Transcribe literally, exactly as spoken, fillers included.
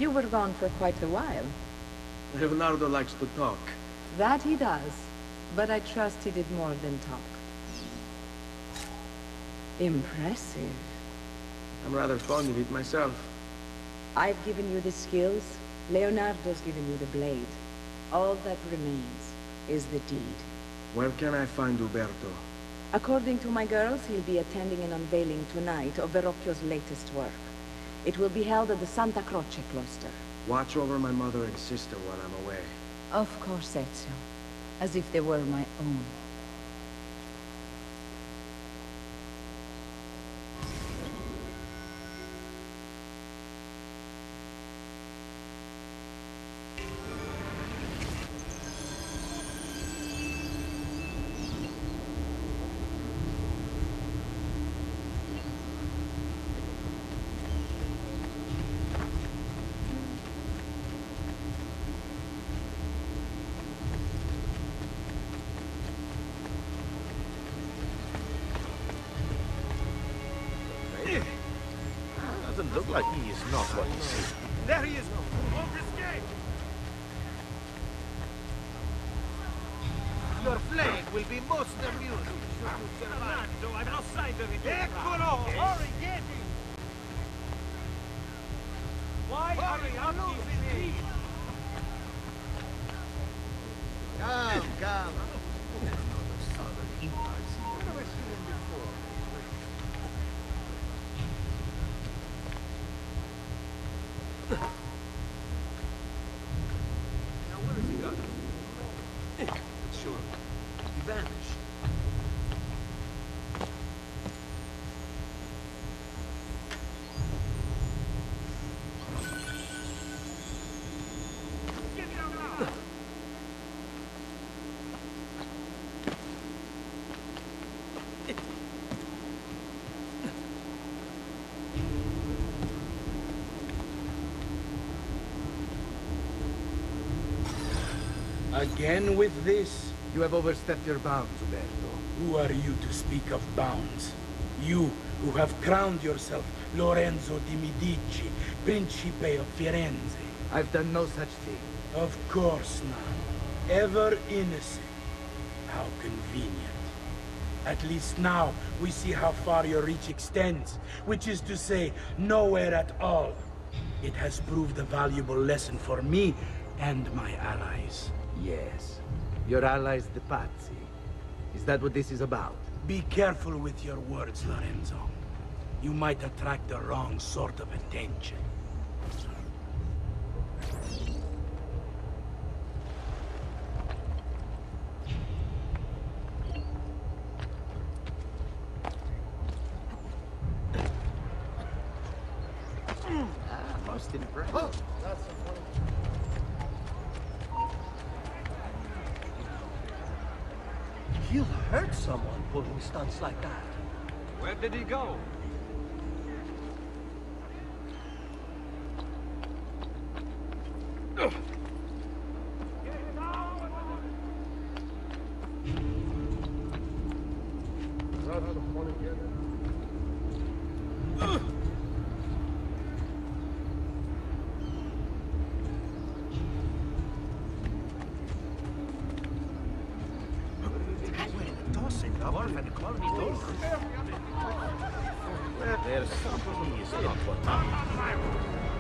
You were gone for quite a while. Leonardo likes to talk. That he does, but I trust he did more than talk. Impressive. I'm rather fond of it myself. I've given you the skills, Leonardo's given you the blade. All that remains is the deed. Where can I find Uberto? According to my girls, he'll be attending an unveiling tonight of Verrocchio's latest work. It will be held at the Santa Croce cloister. Watch over my mother and sister while I'm away. Of course, Ezio. As if they were my own. Doesn't look like he is not what he seems. There he is! Overescape! Your flag will be most amusing should you survive. Fernando, I've not signed the release. Eccolo! Hurry, get him! Why are you not losing me? Come, come. Again with this? You have overstepped your bounds, Uberto. Who are you to speak of bounds? You, who have crowned yourself Lorenzo di Medici, Principe of Firenze. I've done no such thing. Of course not. Ever innocent. How convenient. At least now, we see how far your reach extends, which is to say, nowhere at all. It has proved a valuable lesson for me and my allies. Yes. Your allies, the Pazzi. Is that what this is about? Be careful with your words, Lorenzo. You might attract the wrong sort of attention. Ah, most impressive. Oh, that's a funny... You'll hurt someone pulling stunts like that. Where did he go? Ugh. There's something he is not what